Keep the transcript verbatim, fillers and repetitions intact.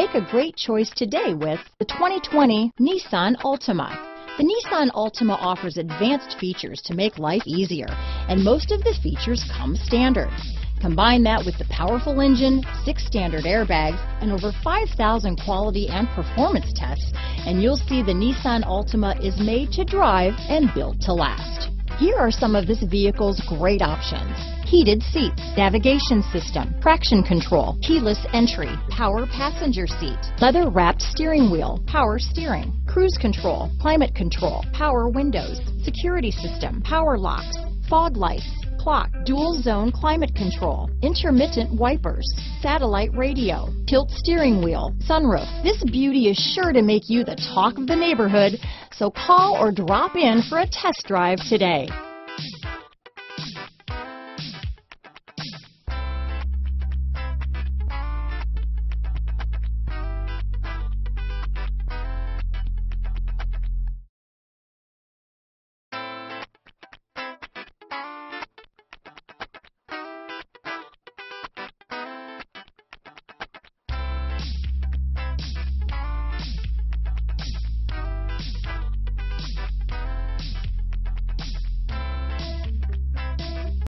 Make a great choice today with the twenty twenty Nissan Altima. The Nissan Altima offers advanced features to make life easier, and most of the features come standard. Combine that with the powerful engine, six standard airbags, and over five thousand quality and performance tests, and you'll see the Nissan Altima is made to drive and built to last. Here are some of this vehicle's great options: heated seats, navigation system, traction control, keyless entry, power passenger seat, leather-wrapped steering wheel, power steering, cruise control, climate control, power windows, security system, power locks, fog lights, clock, dual zone climate control, intermittent wipers, satellite radio, tilt steering wheel, sunroof. This beauty is sure to make you the talk of the neighborhood, so call or drop in for a test drive today.